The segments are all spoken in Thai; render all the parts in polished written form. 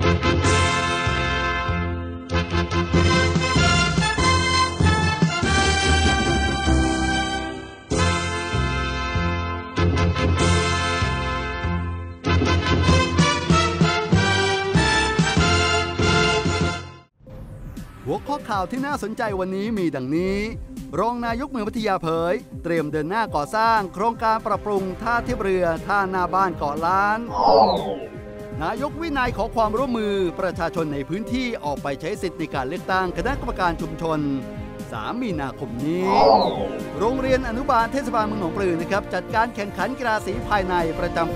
หัวข้อข่าวที่น่าสนใจวันนี้มีดังนี้รองนายกเมืองพัทยาเผยเตรียมเดินหน้าก่อสร้างโครงการปรับปรุงท่าเทียบเรือท่าหน้าบ้านเกาะล้านนายกวินัยขอความร่วมมือประชาชนในพื้นที่ออกไปใช้สิทธิในการเลือกตั้งคณะกรรมการชุมชน3 มีนาคมนี้โรงเรียนอนุบาลเทศบาลเมืองหนองปลือนะครับจัดการแข่งขันกีฬาสีภายในประจำปี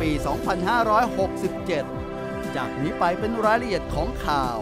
2567 จากนี้ไปเป็นรายละเอียดของข่าว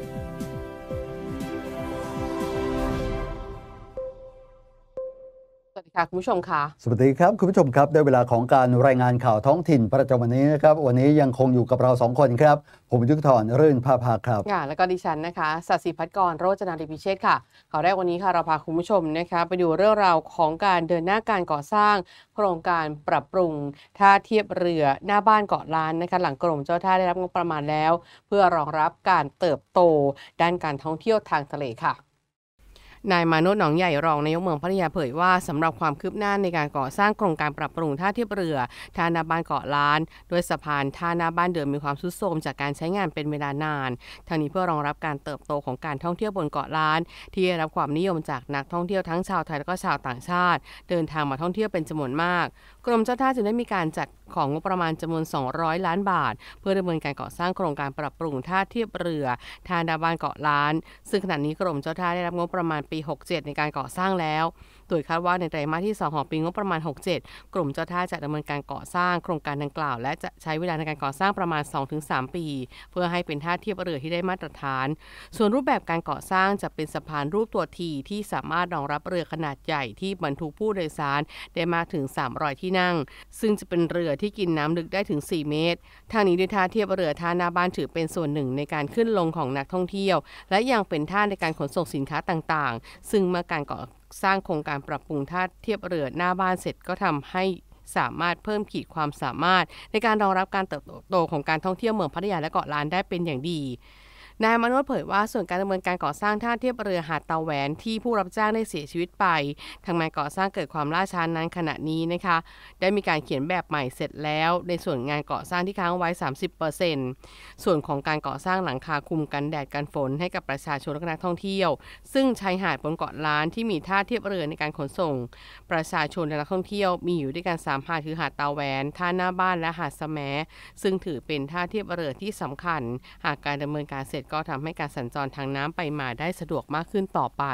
สวัสดีค่ะคุณผู้ชมค่ะสวัสดีครับคุณผู้ชมครับได้เวลาของการรายงานข่าวท้องถิ่นประจำวันนี้นะครับวันนี้ยังคงอยู่กับเรา2 คนครับผมยุทธธรรื่นภาภาครับแล้วก็ดิฉันนะคะสัสิพัฒน์กรโรจนาธิพิเชษค่ะข่าวแรกวันนี้ค่ะเราพาคุณผู้ชมนะคะไปดูเรื่องราวของการเดินหน้าการก่อสร้างโครงการปรับปรุงท่าเทียบเรือหน้าบ้านเกาะล้านนะคะหลังกรมเจ้าท่าได้รับงบประมาณแล้วเพื่อรองรับการเติบโตด้านการท่องเที่ยวทางทะเลค่ะนายมาโนช หนองใหญ่รองนายกเมืองพัทยาเผยว่าสำหรับความคืบหน้าในการก่อสร้างโครงการปรับปรุงท่าเทียบเรือท่าหน้าบ้านเกาะล้านโดยสะพานท่าหน้าบ้านเดิมมีความทรุดโทรมจากการใช้งานเป็นเวลานานทางนี้เพื่อรองรับการเติบโตของการท่องเที่ยวบนเกาะล้านที่ได้รับความนิยมจากนักท่องเที่ยวทั้งชาวไทยและก็ชาวต่างชาติเดินทางมาท่องเที่ยวเป็นจำนวนมากกรมเจ้าท่าจึงได้มีการจัดของงบประมาณจำนวน200 ล้านบาทเพื่อดำเนินการก่อสร้างโครงการปรับปรุงท่าเทียบเรือท่าหน้าบ้านเกาะล้านซึ่งขณะนี้กรมเจ้าท่าได้รับงบประมาณปี 67ในการก่อสร้างแล้วโดยคาดว่าในไตรมาสที่2ของปีงบประมาณ 67กรมเจ้าท่าจะดำเนินการก่อสร้างโครงการดังกล่าวและจะใช้เวลาในการก่อสร้างประมาณ 2-3 ปีเพื่อให้เป็นท่าเทียบเรือที่ได้มาตรฐานส่วนรูปแบบการก่อสร้างจะเป็นสะพานรูปตัวทีที่สามารถรองรับเรือขนาดใหญ่ที่บรรทุกผู้โดยสารได้มากถึง300ที่นั่งซึ่งจะเป็นเรือที่กินน้ำลึกได้ถึง4 เมตรทางนี้ด้วยท่าเทียบเรือท่าหน้าบ้านถือเป็นส่วนหนึ่งในการขึ้นลงของนักท่องเที่ยวและยังเป็นท่าในการขนส่งสินค้าต่างๆซึ่งเมื่อการก่อสร้างโครงการปรับปรุงท่าเทียบเรือหน้าบ้านเสร็จก็ทำให้สามารถเพิ่มขีดความสามารถในการรองรับการเติบโตของการท่องเที่ยวเมืองพัทยาและเกาะล้านได้เป็นอย่างดีนายมโนชเผยว่าส่วนการดำเนินการก่อสร้างท่าเทียบเรือหาดตาแหวนที่ผู้รับจ้างได้เสียชีวิตไปทางงานก่อสร้างเกิดความล่าช้านั้นขณะนี้นะคะได้มีการเขียนแบบใหม่เสร็จแล้วในส่วนงานก่อสร้างที่ค้างไว้ 30% ส่วนของการก่อสร้างหลังคาคลุมกันแดดกันฝนให้กับประชาชนและนักท่องเที่ยวซึ่งชายหาดบนเกาะล้านที่มีท่าเทียบเรือในการขนส่งประชาชนและนักท่องเที่ยวมีอยู่ด้วยกัน3 หาดคือหาดตาแหวนท่าหน้าบ้านและหาดแสมซึ่งถือเป็นท่าเทียบเรือที่สำคัญหากการดำเนินการเสร็จก็ทำให้การสัญจรทางน้ำไปมาได้สะดวกมากขึ้นต่อไป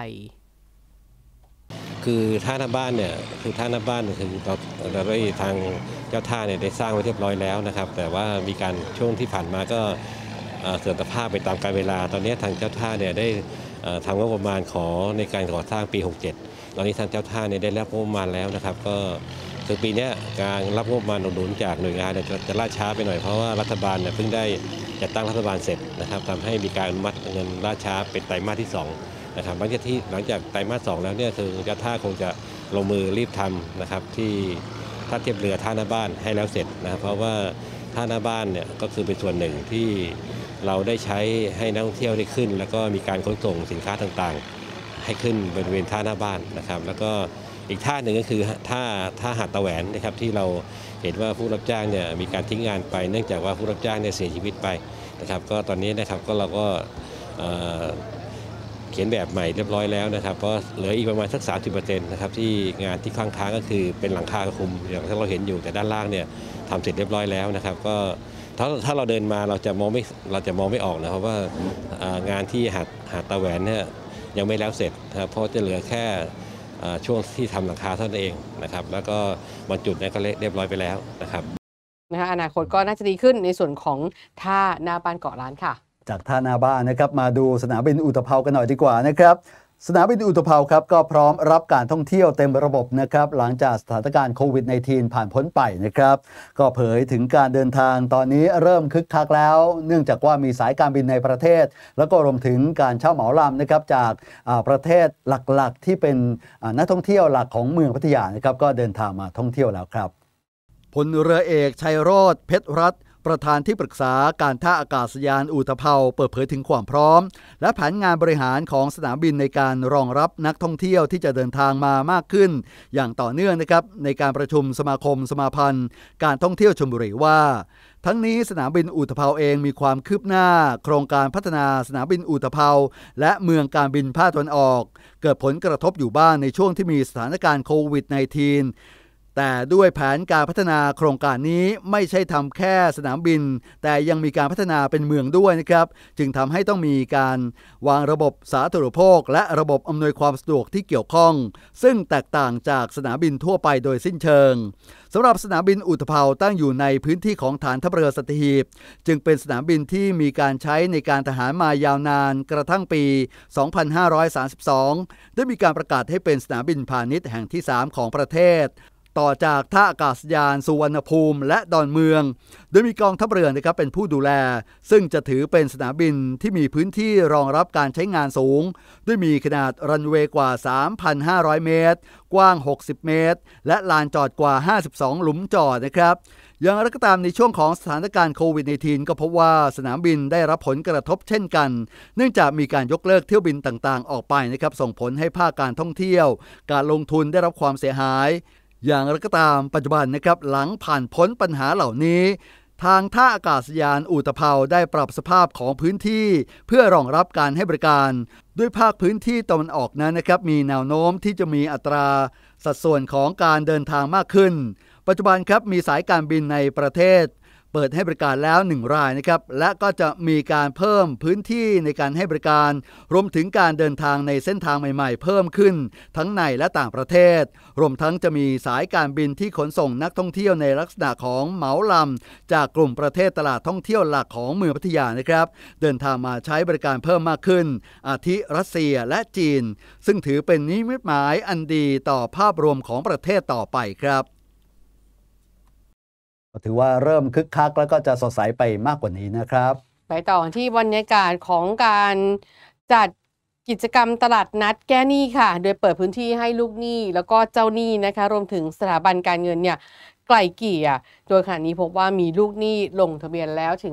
คือท่าหน้าบ้านเนี่ยคือท่าหน้าบ้านคือเราได้ทางเจ้าท่าเนี่ยได้สร้างไว้เรียบร้อยแล้วนะครับแต่ว่ามีการช่วงที่ผ่านมาก็เสื่อมสภาพไปตามกาลเวลาตอนนี้ทางเจ้าท่าเนี่ยได้ทำงบประมาณขอในการก่อสร้างปี 67ตอนนี้ทางเจ้าท่าเนี่ยได้รับงบประมาณแล้วนะครับก็คือปีนี้การรับงบประมาณหนุนจากหน่วยงานจะล่าช้าไปหน่อยเพราะว่ารัฐบาลเนี่ยเพิ่งได้จัดตั้งรัฐบาลเสร็จนะครับทำให้มีการอนุมัติเงินล่าช้าเป็นไตรมาสที่2นะครับหลังจากไตรมาส2แล้วเนี่ยคือเจ้าท่าคงจะลงมือรีบทำนะครับที่ท่าเทียบเรือท่าหน้าบ้านให้แล้วเสร็จนะครับเพราะว่าท่าหน้าบ้านเนี่ยก็คือเป็นส่วนหนึ่งที่เราได้ใช้ให้นักท่องเที่ยวได้ขึ้นแล้วก็มีการขนส่งสินค้าต่างๆให้ขึ้นบริเวณท่าหน้าบ้านนะครับแล้วก็อีกท่าหนึ่งก็คือท่าหาดตะแหวนนะครับที่เราเห็นว่าผู้รับจ้างเนี่ยมีการทิ้งงานไปเนื่องจากว่าผู้รับจ้างเนี่ยเสียชีวิตไปนะครับก็ตอนนี้นะครับก็เราก็เขียนแบบใหม่เรียบร้อยแล้วนะครับเพราะเหลืออีกประมาณสัก 30% นะครับที่งานที่ค้างก็คือเป็นหลังคาคลุมอย่างที่เราเห็นอยู่แต่ด้านล่างเนี่ยทำเสร็จเรียบร้อยแล้วนะครับก็ถ้าเราเดินมาเราจะมองไม่ออกนะครับว่างานที่หาดตะแหวนเนี่ยยังไม่แล้วเสร็จนะครับเพราะจะเหลือแค่ช่วงที่ทำหลังคาเท่านั้นเองนะครับแล้วก็บางจุดเนี่ยก็เรียบร้อยไปแล้วนะครับอนาคตก็น่าจะดีขึ้นในส่วนของท่าหน้าบ้านเกาะล้านค่ะจากท่าหน้าบ้านนะครับมาดูสนามบินอุตภเปากันหน่อยดีกว่านะครับสนามบินอุตภเปาครับก็พร้อมรับการท่องเที่ยวเต็มระบบนะครับหลังจากสถานการณ์โควิด -19 ผ่านพ้นไปนะครับก็เผยถึงการเดินทางตอนนี้เริ่มคึกคักแล้วเนื่องจากว่ามีสายการบินในประเทศแล้วก็รวมถึงการเช่าเหมาลำนะครับจากประเทศหลักๆที่เป็นนักท่องเที่ยวหลักของเมืองพัทยานะครับก็เดินทางมาท่องเที่ยวแล้วครับพลเรือเอกชัยโรจน์เพชรรัตน์ปประธานที่ปรึกษาการท่าอากาศยานอุตภเปาเปิดเผยถึงความพร้อมและแผนงานบริหารของสนามบินในการรองรับนักท่องเที่ยวที่จะเดินทางมามากขึ้นอย่างต่อเนื่องนะครับในการประชุมสมาคมสมาพันธ์การท่องเที่ยวชลบุรีว่าทั้งนี้สนามบินอุตภเปาเองมีความคืบหน้าโครงการพัฒนาสนามบินอุตภเปาและเมืองการบินภาคตะวันออกเกิดผลกระทบอยู่บ้างในช่วงที่มีสถานการณ์โควิด -19 แต่ด้วยแผนการพัฒนาโครงการนี้ไม่ใช่ทำแค่สนามบินแต่ยังมีการพัฒนาเป็นเมืองด้วยนะครับจึงทำให้ต้องมีการวางระบบสาธารณูปโภคและระบบอำนวยความสะดวกที่เกี่ยวข้องซึ่งแตกต่างจากสนามบินทั่วไปโดยสิ้นเชิงสำหรับสนามบินอุตภเปาตั้งอยู่ในพื้นที่ของฐานทัพเรือสัตหีบจึงเป็นสนามบินที่มีการใช้ในการทหารมายาวนานกระทั่งปี 2532 ได้มีการประกาศให้เป็นสนามบินพาณิชย์แห่งที่ 3 ของประเทศต่อจากท่าอากาศยานสุวรรณภูมิและดอนเมืองโดยมีกองทัพเรือนะครับเป็นผู้ดูแลซึ่งจะถือเป็นสนามบินที่มีพื้นที่รองรับการใช้งานสูงด้วยมีขนาดรันเวย์กว่า 3,500 เมตรกว้าง 60 เมตรและลานจอดกว่า 52 หลุมจอดนะครับอย่างไรก็ตามในช่วงของสถานการณ์โควิด -19 ก็พบว่าสนามบินได้รับผลกระทบเช่นกันเนื่องจากมีการยกเลิกเที่ยวบินต่างๆออกไปนะครับส่งผลให้ภาคการท่องเที่ยวการลงทุนได้รับความเสียหายอย่างไรก็ตามปัจจุบันนะครับหลังผ่านพ้นปัญหาเหล่านี้ทางท่าอากาศยานอุตภเปาได้ปรับสภาพของพื้นที่เพื่อรองรับการให้บริการด้วยภาคพื้นที่ตะวันออกนั้นนะครับมีแนวโน้มที่จะมีอัตราสัดส่วนของการเดินทางมากขึ้นปัจจุบันครับมีสายการบินในประเทศเปิดให้บริการแล้ว1รายนะครับและก็จะมีการเพิ่มพื้นที่ในการให้บริการรวมถึงการเดินทางในเส้นทางใหม่ๆเพิ่มขึ้นทั้งในและต่างประเทศรวมทั้งจะมีสายการบินที่ขนส่งนักท่องเที่ยวในลักษณะของเหมาลำจากกลุ่มประเทศตลาดท่องเที่ยวหลักของเมืองพัทยานะครับเดินทางมาใช้บริการเพิ่มมากขึ้นอาทิรัสเซียและจีนซึ่งถือเป็นนิมิตหมายอันดีต่อภาพรวมของประเทศต่อไปครับถือว่าเริ่มคึกคักแล้วก็จะสดใสไปมากกว่านี้นะครับไปต่อที่บรรยากาศของการจัดกิจกรรมตลาดนัดแก้หนี้ค่ะโดยเปิดพื้นที่ให้ลูกหนี้แล้วก็เจ้าหนี้นะคะรวมถึงสถาบันการเงินเนี่ยไกล่เกลี่ยโดยขณะนี้พบว่ามีลูกหนี้ลงทะเบียนแล้วถึง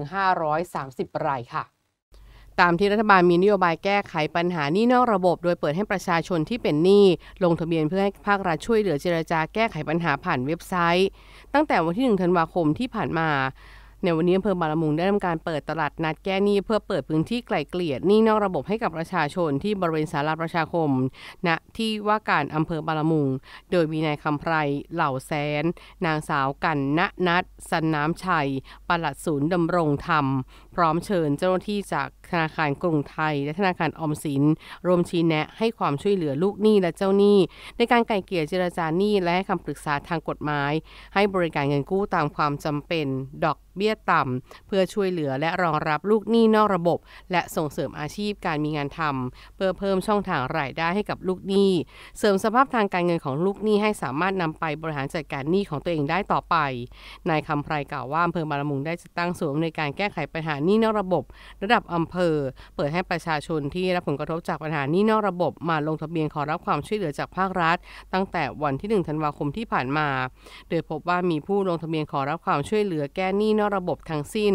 530 รายค่ะตามที่รัฐบาลมีนโยบายแก้ไขปัญหาหนี้นอกระบบโดยเปิดให้ประชาชนที่เป็นหนี้ลงทะเบียนเพื่อให้ภาครัฐช่วยเหลือเจรจาแก้ไขปัญหาผ่านเว็บไซต์ตั้งแต่วันที่1 ธันวาคมที่ผ่านมาในวันนี้อำเภอบางละมุงได้ทำการเปิดตลาดนัดแก้หนี้เพื่อเปิดพื้นที่ไกล่เกลี่ยหนี้นอกระบบให้กับประชาชนที่บริเวณศาลาประชาคมณที่ว่าการอำเภอบางละมุงโดยมีนายคำไพรเหล่าแสนนางสาวกันณนัทสันน้ำชัยปลัดศูนย์ดำรงธรรมพร้อมเชิญเจ้าหน้าที่จากธนาคารกรุงไทยและธนาคารออมสินรวมชี้แนะให้ความช่วยเหลือลูกหนี้และเจ้าหนี้ในการไกล่เกลี่ยเจรจาหนี้และให้คำปรึกษาทางกฎหมายให้บริการเงินกู้ตามความจำเป็นดอกเบี้ยต่ำเพื่อช่วยเหลือและรองรับลูกหนี้นอกระบบและส่งเสริมอาชีพการมีงานทำเพื่อเพิ่มช่องทางรายได้ให้กับลูกหนี้เสริมสภาพทางการเงินของลูกหนี้ให้สามารถนำไปบริหารจัดการหนี้ของตัวเองได้ต่อไปนายคำไพรกล่าวว่าอำเภอบางละมุงได้จัดตั้งศูนย์ในการแก้ไขปัญหาหนี้นอกระบบระดับอำเภอเปิดให้ประชาชนที่รับผลกระทบจากปัญหาหนี้นอกระบบมาลงทะเบียนขอรับความช่วยเหลือจากภาครัฐตั้งแต่วันที่1 ธันวาคมที่ผ่านมาโดยพบว่ามีผู้ลงทะเบียนขอรับความช่วยเหลือแก้หนี้นอกระบบทั้งสิ้น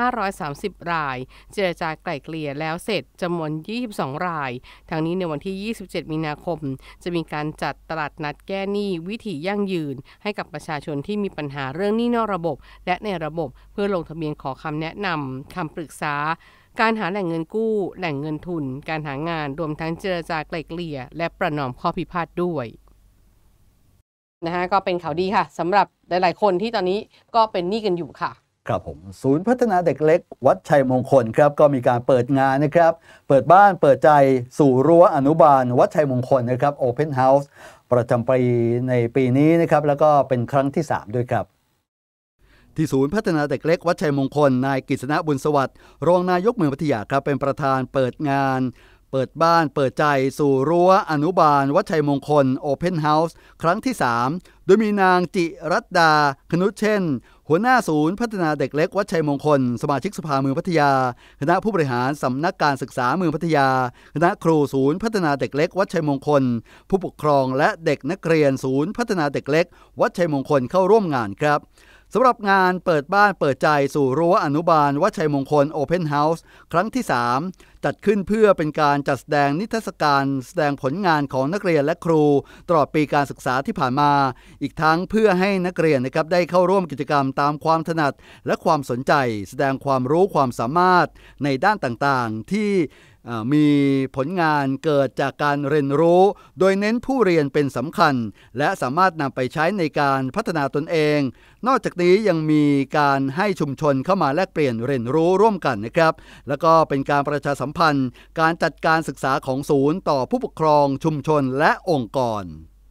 530 รายเจรจาไกล่เกลี่ยแล้วเสร็จจำนวน22 รายทั้งนี้ในวันที่27 มีนาคมจะมีการจัดตลาดนัดแก้หนี้วิถียั่งยืนให้กับประชาชนที่มีปัญหาเรื่องหนี้นอกระบบและในระบบเพื่อลงทะเบียนขอคำแนะนำคำปรึกษาการหาแหล่งเงินกู้แหล่งเงินทุนการหางานรวมทั้งเจรจาไกล่เกลี่ยและประนอมข้อพิพาทด้วยนะคะก็เป็นข่าวดีค่ะสำหรับหลายๆคนที่ตอนนี้ก็เป็นหนี้กันอยู่ค่ะครับผมศูนย์พัฒนาเด็กเล็กวัดชัยมงคลครับก็มีการเปิดงานนะครับเปิดบ้านเปิดใจสู่รั้วอนุบาลวัดชัยมงคลนะครับ Open House ประจำปีในปีนี้นะครับแล้วก็เป็นครั้งที่3ด้วยครับที่ศูนย์พัฒนาเด็กเล็กวัดชัยมงคลนายกฤษณะบุญสวัสดิ์รองนายกเมืองพัทยาครับเป็นประธานเปิดงานเปิดบ้านเปิดใจสู่รั้วอนุบาลวัดชัยมงคล Open House ครั้งที่3โดยมีนางจิรัตดาคนุชเช่นหัวหน้าศูนย์พัฒนาเด็กเล็กวัดชัยมงคลสมาชิกสภาเมืองพัทยาคณะผู้บริหารสำนักการศึกษาเมืองพัทยาคณะครูศูนย์พัฒนาเด็กเล็กวัดชัยมงคลผู้ปกครองและเด็กนักเรียนศูนย์พัฒนาเด็กเล็กวัดชัยมงคลเข้าร่วมงานครับสำหรับงานเปิดบ้านเปิดใจสู่รั้วอนุบาลวัดชัยมงคล Open House ครั้งที่ 3 จัดขึ้นเพื่อเป็นการจัดแสดงนิทรรศการแสดงผลงานของนักเรียนและครูตลอดปีการศึกษาที่ผ่านมาอีกทั้งเพื่อให้นักเรียนนะครับได้เข้าร่วมกิจกรรมตามความถนัดและความสนใจแสดงความรู้ความสามารถในด้านต่างๆที่มีผลงานเกิดจากการเรียนรู้โดยเน้นผู้เรียนเป็นสำคัญและสามารถนำไปใช้ในการพัฒนาตนเองนอกจากนี้ยังมีการให้ชุมชนเข้ามาแลกเปลี่ยนเรียนรู้ร่วมกันนะครับแล้วก็เป็นการประชาสัมพันธ์การจัดการศึกษาของศูนย์ต่อผู้ปกครองชุมชนและองค์กร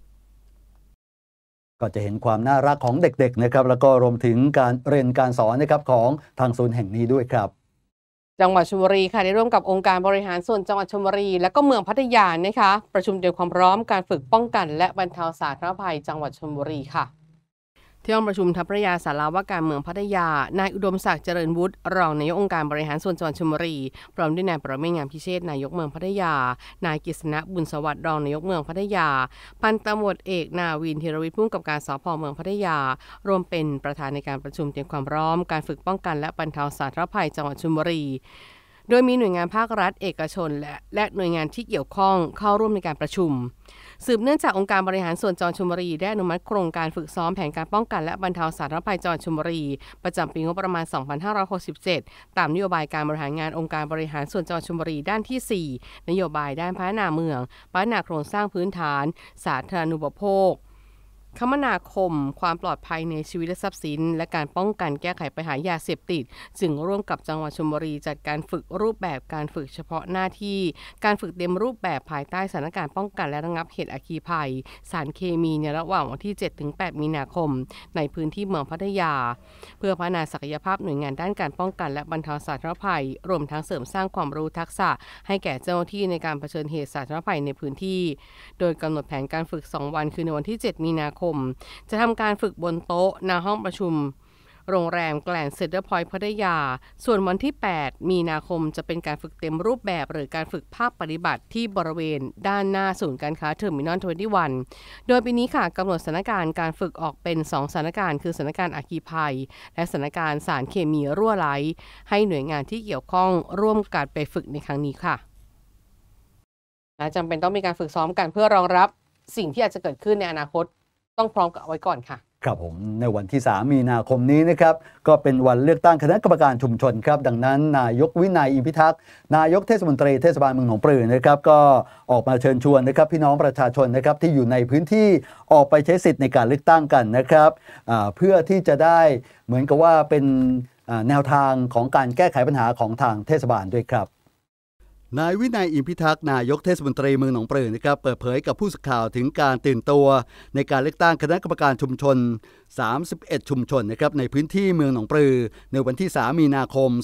ก็จะเห็นความน่ารักของเด็กๆนะครับแล้วก็รวมถึงการเรียนการสอนนะครับของทางศูนย์แห่งนี้ด้วยครับจังหวัดชลบุรีค่ะได้ร่วมกับองค์การบริหารส่วนจังหวัดชลบุรีและก็เมืองพัทยานะคะประชุมเตรียมความพร้อมการฝึกป้องกันและบรรเทาสาธารณภัยจังหวัดชลบุรีค่ะที่ห้องประชุมทัพพระยาศาลาว่าการเมืองพัทยานายอุดมศักดิ์เจริญวุฒิรองนายกองค์การบริหารส่วนจังหวัดชลบุรีพร้อมด้วยนายประเมศงามพิเชษนายกเมืองพัทยานายกฤษณะบุญสวัสดิ์รองนายกเมืองพัทยาพันตำรวจเอกนาวินธีรวิทย์ผู้กำกับการสภ.เมืองพัทยารวมเป็นประธานในการประชุมเตรียมความพร้อมการฝึกป้องกันและบรรเทาสาธารณภัยจังหวัดชลบุรีโดยมีหน่วยงานภาครัฐเอกชนและหน่วยงานที่เกี่ยวข้องเข้าร่วมในการประชุมสืบเนื่องจากองค์การบริหารส่วนจังหวัดชลบุรีได้อนุมัติโครงการฝึกซ้อมแผนการป้องกันและบรรเทาสาธารณภัยจังหวัดชลบุรีประจำปีงบประมาณ 2567 ตามนโยบายการบริหารงานองค์การบริหารส่วนจังหวัดชลบุรีด้านที่ 4 นโยบายด้านพัฒนาเมืองพัฒนาโครงสร้างพื้นฐานสาธารณูปโภคคมนาคมความปลอดภัยในชีวิตและทรัพย์สินและการป้องกันแก้ไขปัญหายาเสพติดจึงร่วมกับจังหวัดชลบุรีจัดการฝึกรูปแบบการฝึกเฉพาะหน้าที่การฝึกเต็มรูปแบบภายใต้สถานการณ์ป้องกันและระงับเหตุอัคคีภัยสารเคมีในระหว่างวันที่ 7-8 มีนาคมในพื้นที่เมืองพัทยาเพื่อพัฒนาศักยภาพหน่วยงานด้านการป้องกันและบรรเทาสาธารณภัยรวมทั้งเสริมสร้างความรู้ทักษะให้แก่เจ้าหน้าที่ในการเผชิญเหตุสาธารณภัยในพื้นที่โดยกำหนดแผนการฝึก 2 วันคือในวันที่ 7 มีนาคมจะทำการฝึกบนโต๊ะณห้องประชุมโรงแรมแกลนด์เซ็นเตอร์พอยต์พัทยาส่วนวันที่ 8 มีนาคมจะเป็นการฝึกเต็มรูปแบบหรือการฝึกภาคปฏิบัติที่บริเวณด้านหน้าศูนย์การค้าเทอร์มินอล 21 โดยปีนี้ค่ะกำหนดสถานการณ์การฝึกออกเป็น 2 สถานการณ์คือสถานการณ์อัคคีภัยและสถานการณ์สารเคมีรั่วไหลให้หน่วยงานที่เกี่ยวข้องร่วมกันไปฝึกในครั้งนี้ค่ะและจำเป็นต้องมีการฝึกซ้อมกันเพื่อรองรับสิ่งที่อาจจะเกิดขึ้นในอนาคตต้องพร้อมกับเอาไว้ก่อนค่ะครับผมในวันที่ 3 มีนาคมนี้นะครับก็เป็นวันเลือกตั้งคณะกรรมการชุมชนครับดังนั้นนายกวินัยอิมพิทักษ์นายกเทศมนตรีเทศบาลเมืองหนองปลือนะครับก็ออกมาเชิญชวนนะครับพี่น้องประชาชนนะครับที่อยู่ในพื้นที่ออกไปใช้สิทธิ์ในการเลือกตั้งกันนะครับเพื่อที่จะได้เหมือนกับว่าเป็นแนวทางของการแก้ไขปัญหาของทางเทศบาลด้วยครับนายวินัยอิมพิทักษ์นายกเทศมนตรีเมืองหนองปลือนะครับเปิดเผยกับผู้สื่อข่าวถึงการตื่นตัวในการเลือกตั้งคณะกรรมการชุมชน31ชุมชนนะครับในพื้นที่เมืองหนองปลือในวันที่ 3 มีนาคม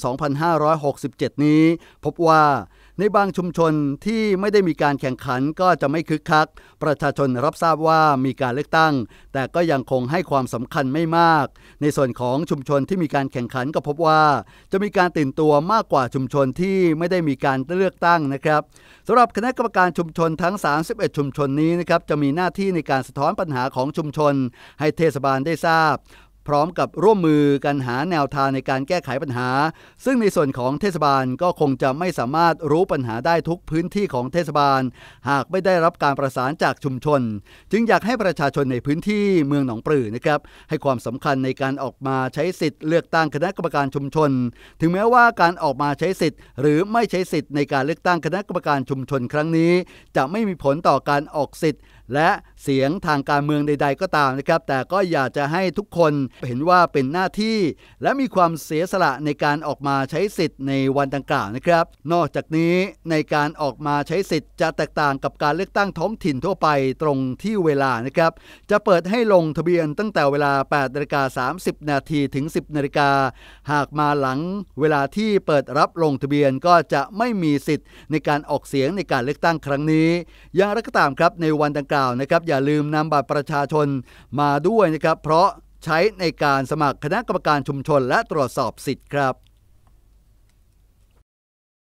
2567 นี้พบว่าในบางชุมชนที่ไม่ได้มีการแข่งขันก็จะไม่คึกคักประชาชนรับทราบว่ามีการเลือกตั้งแต่ก็ยังคงให้ความสำคัญไม่มากในส่วนของชุมชนที่มีการแข่งขันก็พบว่าจะมีการตื่นตัวมากกว่าชุมชนที่ไม่ได้มีการเลือกตั้งนะครับสำหรับคณะกรรมการชุมชนทั้ง31ชุมชนนี้นะครับจะมีหน้าที่ในการสะท้อนปัญหาของชุมชนให้เทศบาลได้ทราบพร้อมกับร่วมมือกันหาแนวทางในการแก้ไขปัญหาซึ่งในส่วนของเทศบาลก็คงจะไม่สามารถรู้ปัญหาได้ทุกพื้นที่ของเทศบาลหากไม่ได้รับการประสานจากชุมชนจึงอยากให้ประชาชนในพื้นที่เมืองหนองปลือนะครับให้ความสำคัญในการออกมาใช้สิทธิ์เลือกตั้งคณะกรรมการชุมชนถึงแม้ว่าการออกมาใช้สิทธิ์หรือไม่ใช้สิทธิ์ในการเลือกตั้งคณะกรรมการชุมชนครั้งนี้จะไม่มีผลต่อการออกสิทธิ์และเสียงทางการเมืองใดๆก็ตามนะครับแต่ก็อยากจะให้ทุกคนเห็นว่าเป็นหน้าที่และมีความเสียสละในการออกมาใช้สิทธิ์ในวันดังกล่าวนะครับนอกจากนี้ในการออกมาใช้สิทธิ์จะแตกต่างกับการเลือกตั้งท้องถิ่นทั่วไปตรงที่เวลานะครับจะเปิดให้ลงทะเบียนตั้งแต่เวลา 8:30 นาทีถึง 10 นาฬิกาหากมาหลังเวลาที่เปิดรับลงทะเบียนก็จะไม่มีสิทธิ์ในการออกเสียงในการเลือกตั้งครั้งนี้อย่างไรก็ตามครับในวันดังกล่าวนะครับอย่าลืมนำบัตรประชาชนมาด้วยนะครับเพราะใช้ในการสมัครคณะกรรมการชุมชนและตรวจสอบสิทธิ์ครับ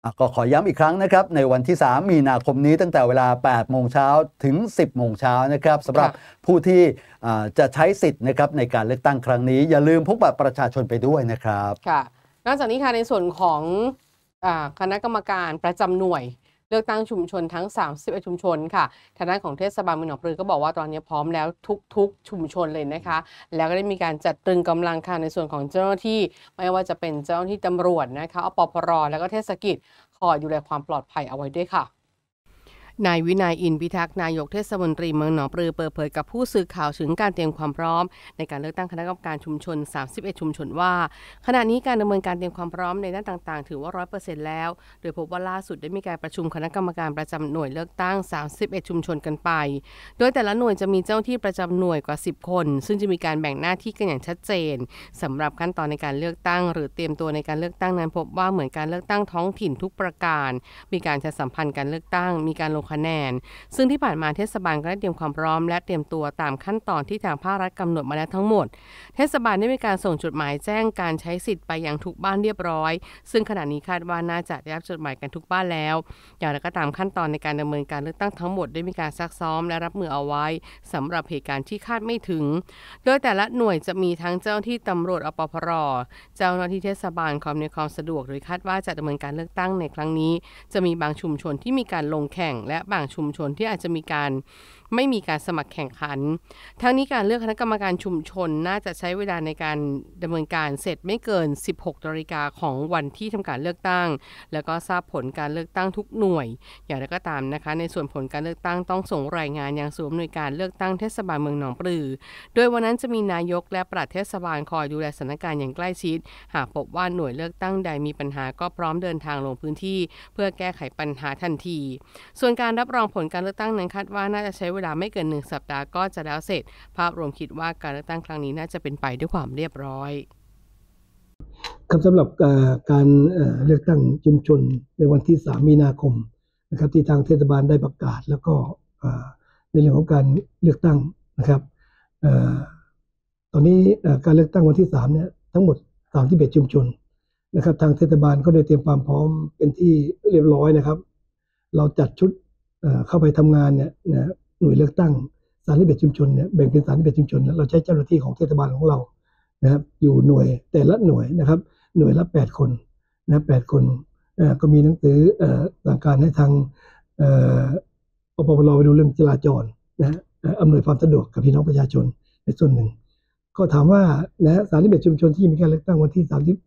ก็ขอย้ำอีกครั้งนะครับในวันที่ 3 มีนาคมนี้ตั้งแต่เวลา 8 โมงเช้าถึง 10 โมงเช้านะครับสำหรับผู้ที่จะใช้สิทธิ์นะครับในการเลือกตั้งครั้งนี้อย่าลืมพกบัตรประชาชนไปด้วยนะครับค่ะนอกจากนี้ค่ะในส่วนของคณะกรรมการประจำหน่วยเลือกตั้งชุมชนทั้ง31ชุมชนค่ะทางด้านของเทศบาลเมืองหนองปลือก็บอกว่าตอนนี้พร้อมแล้วทุกชุมชนเลยนะคะแล้วก็ได้มีการจัดตรึงกำลังค่ะในส่วนของเจ้าหน้าที่ไม่ว่าจะเป็นเจ้าหน้าที่ตำรวจนะคะอปพรแล้วก็เทศกิจคอยดูแลความปลอดภัยเอาไว้ด้วยค่ะนายวินัยอินทร์พิทักษ์นายกเทศมนตรีเมืองหนองปลือเปิดเผยกับผู้สื่อข่าวถึงการเตรียมความพร้อมในการเลือกตั้งคณะกรรมการชุมชน31ชุมชนว่าขณะนี้การดำเนินการเตรียมความพร้อมในด้านต่างๆถือว่า 100% แล้วโดยพบว่าล่าสุดได้มีการประชุมคณะกรรมการประจำหน่วยเลือกตั้ง31ชุมชนกันไปโดยแต่ละหน่วยจะมีเจ้าหน้าที่ประจำหน่วยกว่า10คนซึ่งจะมีการแบ่งหน้าที่กันอย่างชัดเจนสำหรับขั้นตอนในการเลือกตั้งหรือเตรียมตัวในการเลือกตั้งนั้นพบว่าเหมือนการเลือกตั้งท้องถิ่นทุกประการมีการประชาสัมพันธ์การเลือกตั้งมีการลงคะแนนซึ่งที่ผ่านมาเทศบาลก็ได้เตรียมความพร้อมและเตรียมตัวตามขั้นตอนที่ทางภาครัฐกำหนดมาแล้วทั้งหมดเทศบาลได้มีการส่งจดหมายแจ้งการใช้สิทธิ์ไปยังทุกบ้านเรียบร้อยซึ่งขณะนี้คาดว่าน่าจะได้รับจดหมายกันทุกบ้านแล้วอย่างไรก็ตามขั้นตอนในการดำเนินการเลือกตั้งทั้งหมดได้มีการซักซ้อมและรับมือเอาไว้สำหรับเหตุการณ์ที่คาดไม่ถึงโดยแต่ละหน่วยจะมีทั้งเจ้าหน้าที่ตำรวจอปพรเจ้าหน้าที่เทศบาลความในความสะดวกโดยคาดว่าจะดำเนินการเลือกตั้งในครั้งนี้จะมีบางชุมชนที่มีการลงแข่งและบางชุมชนที่อาจจะมีการไม่มีการสมัครแข่งขันทั้งนี้การเลือกคณะกรรมการชุมชนน่าจะใช้เวลาในการดำเนินการเสร็จไม่เกิน 16 นาฬิกาของวันที่ทำการเลือกตั้งแล้วก็ทราบผลการเลือกตั้งทุกหน่วยอย่างไรก็ตามนะคะในส่วนผลการเลือกตั้งต้องส่งรายงานยังศูนย์อำนวยการเลือกตั้งเทศบาลเมืองหนองปลือโดยวันนั้นจะมีนายกและปลัดเทศบาลคอยดูแลสถานการณ์อย่างใกล้ชิดหากพบว่าหน่วยเลือกตั้งใดมีปัญหาก็พร้อมเดินทางลงพื้นที่เพื่อแก้ไขปัญหาทันทีส่วนการรับรองผลการเลือกตั้งนั้นคาดว่าน่าจะใช้เวลาไม่เกิน1 สัปดาห์ก็จะแล้วเสร็จภาพรวมคิดว่าการเลือกตั้งครั้งนี้น่าจะเป็นไปด้วยความเรียบร้อยครับสำหรับการเลือกตั้งชุมชนในวันที่ 3 มีนาคมนะครับที่ทางเทศบาลได้ประกาศแล้วก็ในเรื่องของการเลือกตั้งนะครับตอนนี้การเลือกตั้งวันที่ 3เนี่ยทั้งหมด31ชุมชนนะครับทางเทศบาลก็ได้เตรียมความพร้อมเป็นที่เรียบร้อยนะครับเราจัดชุดเข้าไปทำงานเนี่ยนะหน่วยเลือกตั้ง31ชุมชนเนี่ยแบ่งเป็น31ชุมชนเราใช้เจ้าหน้าที่ของเทศบาลของเรานะครับอยู่หน่วยแต่ละหน่วยนะครับหน่วยละ8คนนะ8คนก็มีหนังสือสั่งการให้ทางอปพรไปดูเรื่องจราจรนะอำนวยความสะดวกกับพี่น้องประชาชนในส่วนหนึ่งก็ถามว่านะ31ชุมชนที่มีการเลือกตั้งวันที่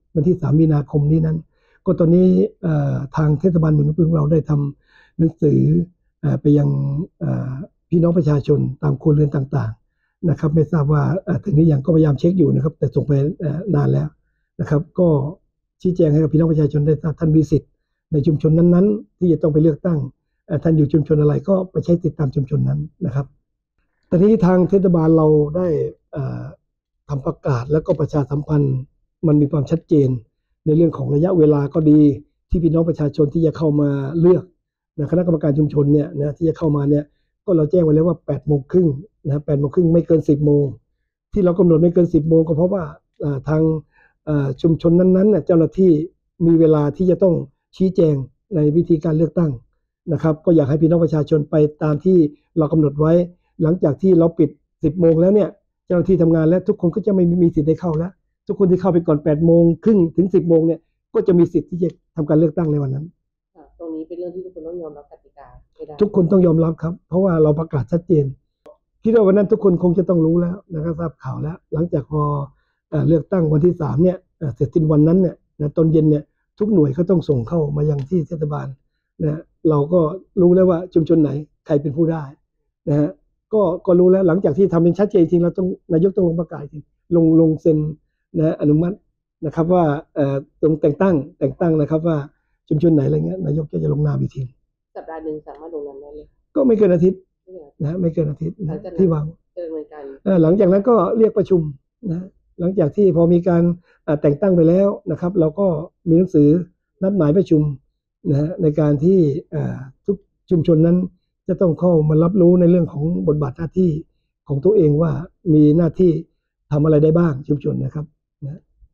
3 มีนาคมนี้นั้นก็ตอนนี้ทางเทศบาลเมืองหนองปลือของเราได้ทำหนังสือไปยังพี่น้องประชาชนตามครัวเรือนต่างๆนะครับไม่ทราบว่าถึงหรือยังก็พยายามเช็คอยู่นะครับแต่ส่งไปนานแล้วนะครับก็ชี้แจงให้กับพี่น้องประชาชนได้ทราบท่านมีสิทธิ์ในชุมชนนั้นๆที่จะต้องไปเลือกตั้งท่านอยู่ชุมชนอะไรก็ไปใช้สิทธิ์ตามชุมชนนั้นนะครับตอนนี้ทางเทศบาลเราได้ทำประกาศแล้วก็ประชาสัมพันธ์มันมีความชัดเจนในเรื่องของระยะเวลาก็ดีที่พี่น้องประชาชนที่จะเข้ามาเลือกคณะกรรมการชุมชนเนี่ยนะที่จะเข้ามาเนี่ยก็เราแจ้งไว้แล้วว่า8 โมงครึ่งนะ8 โมงครึ่งไม่เกิน10 โมงที่เรากำหนดไม่เกิน10 โมงก็เพราะว่าทางชุมชนนั้นๆเจ้าหน้าที่มีเวลาที่จะต้องชี้แจงในวิธีการเลือกตั้งนะครับก็อยากให้พี่น้องประชาชนไปตามที่เรากำหนดไว้หลังจากที่เราปิด10 โมงแล้วเนี่ยเจ้าหน้าที่ทำงานแล้วทุกคนก็จะไม่มีสิทธิ์ได้เข้าแล้วทุกคนที่เข้าไปก่อน8 โมงครึ่งถึง10 โมงเนี่ยก็จะมีสิทธิ์ที่จะทำการเลือกตั้งในวันนั้นตรงนี้เป็นเรื่องที่ทุกคนต้องยอมรับกติกาทุกคนต้องยอมรับครับเพราะว่าเราประกาศชัดเจนคิดว่าวันนั้นทุกคนคงจะต้องรู้แล้วนะครับทราบข่าวแล้วหลังจากพอเลือกตั้งวันที่3เนี่ยเสร็จสิ้นวันนั้นเนี่ยตอนเย็นเนี่ยทุกหน่วยก็ต้องส่งเข้ามายังที่เทศบาลนะเราก็รู้แล้วว่าชุมชนไหนใครเป็นผู้ได้นะฮะก็รู้แล้วหลังจากที่ทำเป็นชัดเจนจริงเราต้องนายกต้องลงประกาศจริงลงเซ็นนะอนุมัตินะครับว่าตรงแต่งตั้งนะครับว่าชุมชนไหนอะไรเงี้ยนายกจะลงนามอีกทีสัปดาห์หนึ่งสามารถลงนามได้เลยก็ไม่เกินอาทิตย์นะไม่เกินอาทิตย์นะที่วางหลังจากนั้นก็เรียกประชุมนะหลังจากที่พอมีการแต่งตั้งไปแล้วนะครับเราก็มีหนังสือนัดหมายประชุมนะในการที่ทุกชุมชนนั้นจะต้องเข้ามารับรู้ในเรื่องของบทบาทหน้าที่ของตัวเองว่ามีหน้าที่ทำอะไรได้บ้างชุมชนนะครับนะ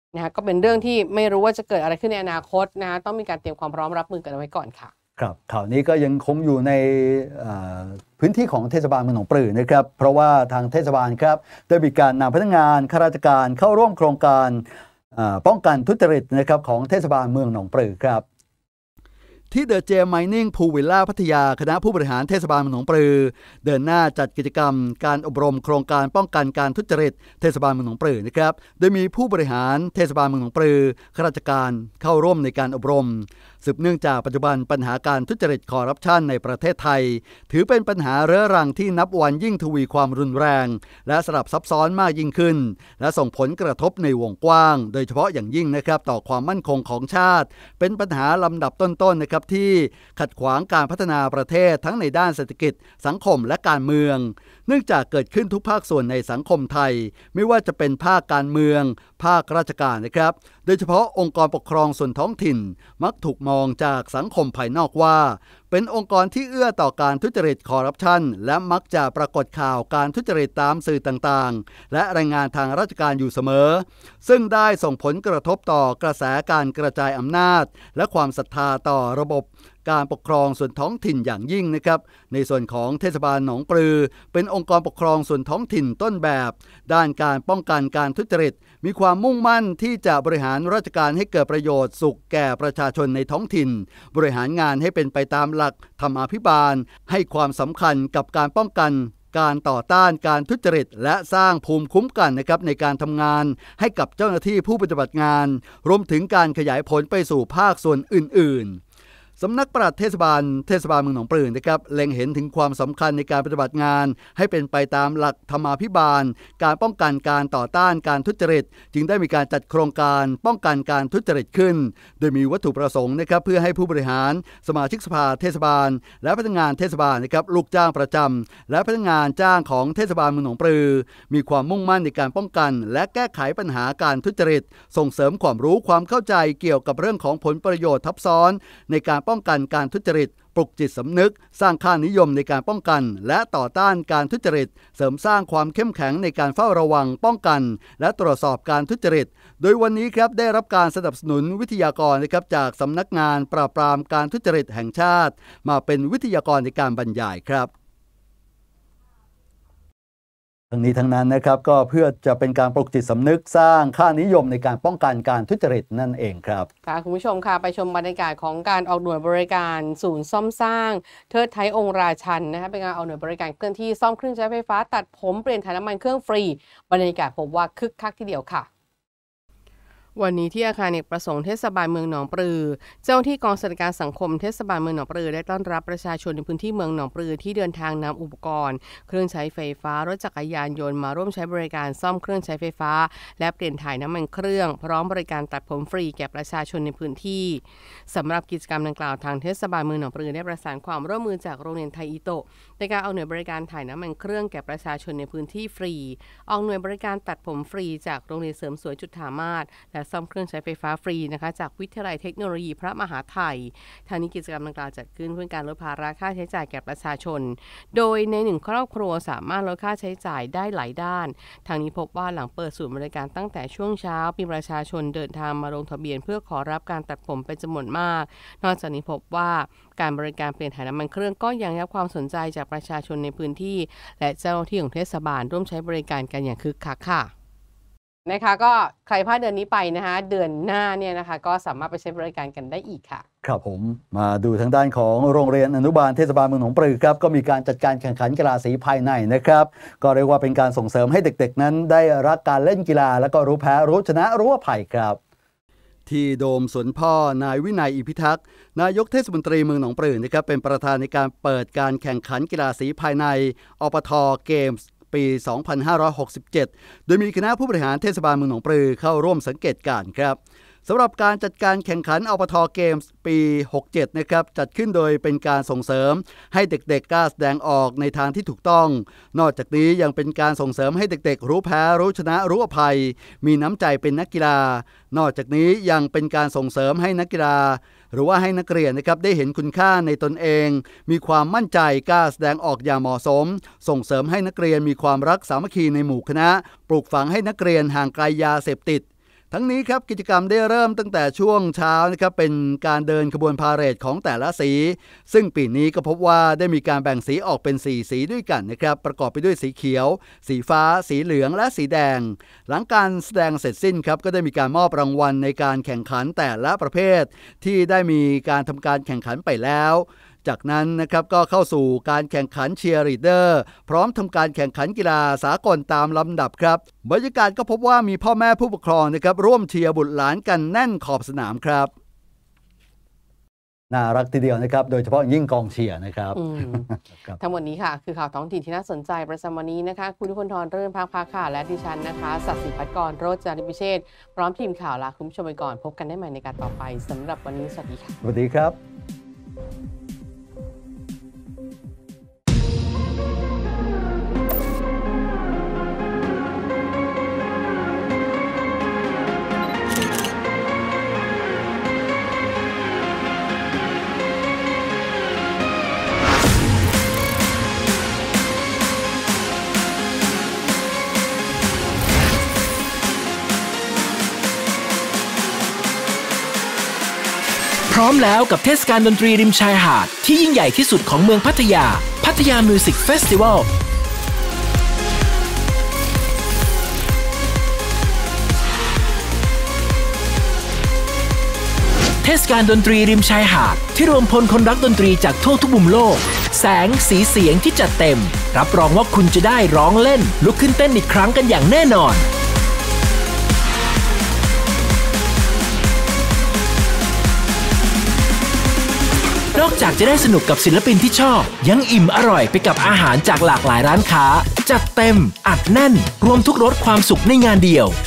นะคะก็เป็นเรื่องที่ไม่รู้ว่าจะเกิดอะไรขึ้นในอนาคตนะคะต้องมีการเตรียมความพร้อมรับมือกันเอาไว้ก่อนค่ะครับข่าวนี้ก็ยังคงอยู่ในพื้นที่ของเทศบาลเมืองหนองปลือนะครับเพราะว่าทางเทศบาลครับได้มีการนำพนักงานข้าราชการเข้าร่วมโครงการป้องกันทุจริตนะครับของเทศบาลเมืองหนองปลือครับที่เดอะเจมไมนิ่งพูลวิลล่าพัทยาคณะผู้บริหารเทศบาลเมืองหนองปลือเดินหน้าจัดกิจกรรมการอบรมโครงการป้องกันการทุจริตเทศบาลเมืองหนองปลือนะครับโดยมีผู้บริหารเทศบาลเมืองหนองปลือข้าราชการเข้าร่วมในการอบรมสืบเนื่องจากปัจจุบันปัญหาการทุจริตคอร์รัปชันในประเทศไทยถือเป็นปัญหาเรื้อรังที่นับวันยิ่งทวีความรุนแรงและสลับซับซ้อนมากยิ่งขึ้นและส่งผลกระทบในวงกว้างโดยเฉพาะอย่างยิ่งนะครับต่อความมั่นคงของชาติเป็นปัญหาลำดับต้นๆนะครับที่ขัดขวางการพัฒนาประเทศทั้งในด้านเศรษฐกิจสังคมและการเมืองเนื่องจากเกิดขึ้นทุกภาคส่วนในสังคมไทยไม่ว่าจะเป็นภาคการเมืองภาคราชการนะครับโดยเฉพาะองค์กรปกครองส่วนท้องถิ่นมักถูกมองจากสังคมภายนอกว่าเป็นองค์กรที่เอื้อต่อการทุจริตคอร์รัปชันและมักจะปรากฏข่าวการทุจริตตามสื่อต่างๆและรายงานทางราชการอยู่เสมอซึ่งได้ส่งผลกระทบต่อกระแสการกระจายอำนาจและความศรัทธาต่อระบบการปกครองส่วนท้องถิ่นอย่างยิ่งนะครับในส่วนของเทศบาลหนองปลือเป็นองค์กรปกครองส่วนท้องถิ่นต้นแบบด้านการป้องกันการทุจริตมีความมุ่งมั่นที่จะบริหารราชการให้เกิดประโยชน์สุขแก่ประชาชนในท้องถิ่นบริหารงานให้เป็นไปตามหลักธรรมาภิบาลให้ความสำคัญกับการป้องกันการต่อต้านการทุจริตและสร้างภูมิคุ้มกันนะครับในการทำงานให้กับเจ้าหน้าที่ผู้ปฏิบัติงานรวมถึงการขยายผลไปสู่ภาคส่วนอื่นๆสำนักปลัดเทศบาลเมืองหนองปลือนะครับเล็งเห็นถึงความสำคัญในการปฏิบัติงานให้เป็นไปตามหลักธรรมาภิบาลการป้องกันการต่อต้านการทุจริตจึงได้มีการจัดโครงการป้องกันการทุจริตขึ้นโดยมีวัตถุประสงค์นะครับเพื่อให้ผู้บริหารสมาชิกสภาเทศบาลและพนักงานเทศบาลนะครับลูกจ้างประจำและพนักงานจ้างของเทศบาลเมืองหนองปลือมีความมุ่งมั่นในการป้องกันและแก้ไขปัญหาการทุจริตส่งเสริมความรู้ความเข้าใจเกี่ยวกับเรื่องของผลประโยชน์ทับซ้อนในการป้องกันการทุจริตปลุกจิตสำนึกสร้างค่านิยมในการป้องกันและต่อต้านการทุจริตเสริมสร้างความเข้มแข็งในการเฝ้าระวังป้องกันและตรวจสอบการทุจริตโดยวันนี้ครับได้รับการสนับสนุนวิทยากรนะครับจากสำนักงานปราบปรามการทุจริตแห่งชาติมาเป็นวิทยากรในการบรรยายครับทั้งนี้ทั้งนั้นนะครับก็เพื่อจะเป็นการปลุกจิตสำนึกสร้างค่านิยมในการป้องกันการทุจริตนั่นเองครับค่ะคุณผู้ชมค่ะไปชมบรรยากาศของการออกหน่วยบริการศูนย์ซ่อมสร้างเทิดไทยองค์ราชันนะคะเป็นการออกหน่วยบริการเคลื่อนที่ซ่อมเครื่องใช้ไฟฟ้าตัดผมเปลี่ยนถ่ายน้ำมันเครื่องฟรีบรรยากาศพบว่าคึกคักทีเดียวค่ะวันนี้ที่อาคารเอกประสงค์เทศบาลเมืองหนองปลือเจ้าหน้าที่กองสวัสดิการสังคมเทศบาลเมืองหนองปลือได้ต้อนรับประชาชนในพื้นที่เมืองหนองปลือที่เดินทางนำอุปกรณ์เครื่องใช้ไฟฟ้ารถจักรยานยนต์มาร่วมใช้บริการซ่อมเครื่องใช้ไฟฟ้าและเปลี่ยนถ่ายน้ำมันเครื่องพร้อมบริการตัดผมฟรีแก่ประชาชนในพื้นที่สำหรับกิจกรรมดังกล่าวทางเทศบาลเมืองหนองปลือได้ประสานความร่วมมือจากโรงเรียนไทยอิโตะในการเอาหน่วยบริการถ่ายน้ำมันเครื่องแก่ประชาชนในพื้นที่ฟรีออกหน่วยบริการตัดผมฟรีจากโรงเรียนเสริมสวยจุฑามาศและซ่อมเครื่องใช้ไฟฟ้าฟรีนะคะจากวิทยาลัยเทคโนโลยีพระมหาไทยทางนี้กิจกรรมดังกล่าวจัดขึ้นเพื่อการลดภาระค่าใช้จ่ายแก่ประชาชนโดยในหนึ่งครอบครัวสามารถลดค่าใช้จ่ายได้หลายด้านทางนี้พบว่าหลังเปิดศูนย์บริการตั้งแต่ช่วงเช้ามีประชาชนเดินทางมาลงทะเบียนเพื่อขอรับการตัดผมเป็นจำนวนมากนอกจากนี้พบว่าการบริการเปลี่ยนถ่ายน้ำมันเครื่องก็ยังได้รับความสนใจจากประชาชนในพื้นที่และเจ้าหน้าที่ของเทศบาลร่วมใช้บริการกันอย่างคึกคักค่ะนะคะก็ใครพลาดเดือนนี้ไปนะคะเดือนหน้าเนี่ยนะคะก็สามารถไปใช้บริการกันได้อีกค่ะครับผมมาดูทางด้านของโรงเรียนอนุบาลเทศบาลเมืองหนองปลือครับก็มีการจัดการแข่งขันกีฬาสีภายในนะครับก็เรียกว่าเป็นการส่งเสริมให้เด็กๆนั้นได้รักการเล่นกีฬาแล้วก็รู้แพ้รู้ชนะรู้อภัยครับที่โดมสวนพ่อนายวินัยอิพิทักษ์นายกเทศมนตรีเมืองหนองปลือนะครับเป็นประธานในการเปิดการแข่งขันกีฬาสีภายในอปท.เกมส์ปี 2567 โดยมีคณะผู้บริหารเทศบาลเมืองหนองปลือเข้าร่วมสังเกตการณ์ครับสำหรับการจัดการแข่งขันอปท.เกมส์ปี 67 นะครับจัดขึ้นโดยเป็นการส่งเสริมให้เด็กๆกล้าแสดงออกในทางที่ถูกต้องนอกจากนี้ยังเป็นการส่งเสริมให้เด็กๆรู้แพ้รู้ชนะรู้อภัยมีน้ำใจเป็นนักกีฬานอกจากนี้ยังเป็นการส่งเสริมให้นักกีฬาหรือว่าให้นักเรียนนะครับได้เห็นคุณค่าในตนเองมีความมั่นใจกล้าแสดงออกอย่างเหมาะสมส่งเสริมให้นักเรียนมีความรักสามัคคีในหมู่คณะปลูกฝังให้นักเรียนห่างไกลยาเสพติดทั้งนี้ครับกิจกรรมได้เริ่มตั้งแต่ช่วงเช้านะครับเป็นการเดินขบวนพาเหรดของแต่ละสีซึ่งปีนี้ก็พบว่าได้มีการแบ่งสีออกเป็น4สีด้วยกันนะครับประกอบไปด้วยสีเขียวสีฟ้าสีเหลืองและสีแดงหลังการแสดงเสร็จสิ้นครับก็ได้มีการมอบรางวัลในการแข่งขันแต่ละประเภทที่ได้มีการทำการแข่งขันไปแล้วจากนั้นนะครับก็เข้าสู่การแข่งขันเชียร์ลีดเดอร์พร้อมทำการแข่งขันกีฬาสากลตามลำดับครับบรรยากาศก็พบว่ามีพ่อแม่ผู้ปกครองนะครับร่วมเชียร์บุตรหลานกันแน่นขอบสนามครับน่ารักทีเดียวนะครับโดยเฉพาะยิ่งกองเชียร์นะครับทั้งหมดนี้ค่ะคือข่าวท้องถิ่นที่น่าสนใจประจำวันนี้นะคะคุณทุพลธรเรื่นภาคค่ะและดิฉันนะคะศักดิ์ศรีพัฒกรโรจนาริพิเชษพร้อมทีมข่าวลาคุณผู้ชมไปก่อนพบกันได้ใหม่ในการต่อไปสำหรับวันนี้สวัสดีค่ะสวัสดีครับพร้อมแล้วกับเทศกาลดนตรีริมชายหาดที่ยิ่งใหญ่ที่สุดของเมืองพัทยาพัทยามิวสิกเฟสติวัลเทศกาลดนตรีริมชายหาดที่รวมพลคนรักดนตรีจากทั่วทุกมุมโลกแสงสีเสียงที่จัดเต็มรับรองว่าคุณจะได้ร้องเล่นลุกขึ้นเต้นอีกครั้งกันอย่างแน่นอนนอกจากจะได้สนุกกับศิลปินที่ชอบยังอิ่มอร่อยไปกับอาหารจากหลากหลายร้านค้าจัดเต็มอัดแน่นรวมทุกรสความสุขในงานเดียว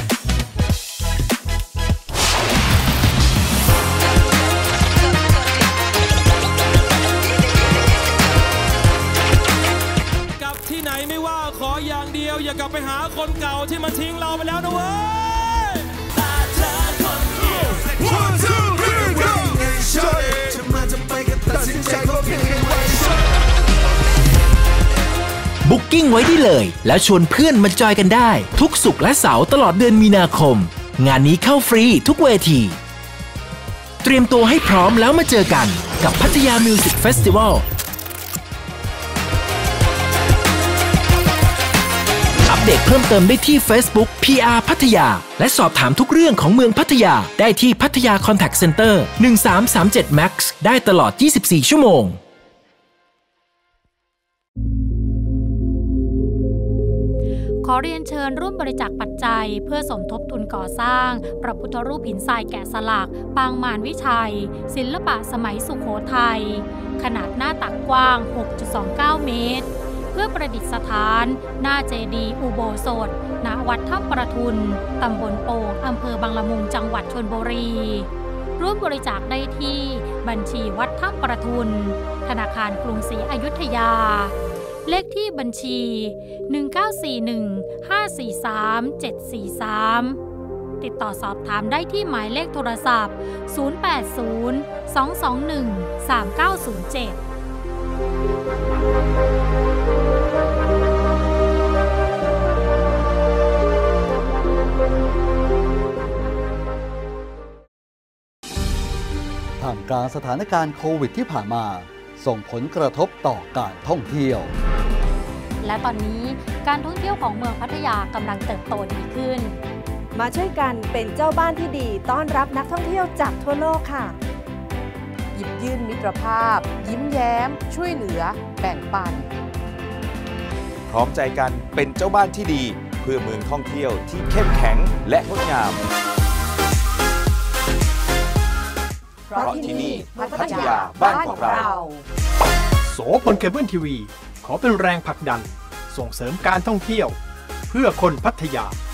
กับที่ไหนไม่ว่าขออย่างเดียวอย่ากลับไปหาคนเก่าที่มันทิ้งเราไปแล้วนะเว้ยแต่เธอคนเดียว One, two, three, go จะมาจะไปก็ตัดสินใจก็เพียงแค่ไว้บุ๊กกิ้งไว้ได้เลยแล้วชวนเพื่อนมาจอยกันได้ทุกศุกร์และเสาร์ตลอดเดือนมีนาคมงานนี้เข้าฟรีทุกเวทีเตรียมตัวให้พร้อมแล้วมาเจอกันกับพัทยามิวสิกเฟสติวัลอัปเดตเพิ่มเติมได้ที่ Facebook PR พัทยาและสอบถามทุกเรื่องของเมืองพัทยาได้ที่พัทยา Contact Center 1337 Max ได้ตลอด 24 ชั่วโมงขอเรียนเชิญร่วมบริจาคปัจจัยเพื่อสมทบทุนก่อสร้างพระพุทธรูปหินทรายแกะสลักปางมารวิชัยศิลปะสมัยสุโขทัยขนาดหน้าตักกว้าง 6.29 เมตรเพื่อประดิษฐานหน้าเจดีย์อุโบสถณวัดถ้ำประทุนตำบลโป่งอำเภอบางละมุงจังหวัดชลบุรีร่วมบริจาคได้ที่บัญชีวัดถ้ำประทุนธนาคารกรุงศรีอยุธยาเลขที่บัญชี 1941-543-743 ติดต่อสอบถามได้ที่หมายเลขโทรศัพท์ 080-221-3907 ท่ามกลางสถานการณ์โควิดที่ผ่านมาส่งผลกระทบต่อการท่องเที่ยวและตอนนี้การท่องเที่ยวของเมืองพัทยากำลังเติบโตดีขึ้นมาช่วยกันเป็นเจ้าบ้านที่ดีต้อนรับนักท่องเที่ยวจากทั่วโลกค่ะหยิบยื่นมิตรภาพยิ้มแย้มช่วยเหลือแบ่งปันพร้อมใจกันเป็นเจ้าบ้านที่ดีเพื่อเมืองท่องเที่ยวที่เข้มแข็งและงดงามเพราะที่นี่พัทยาบ้านของเราโสพลเคเบิลทีวีขอเป็นแรงผลักดันส่งเสริมการท่องเที่ยวเพื่อคนพัทยา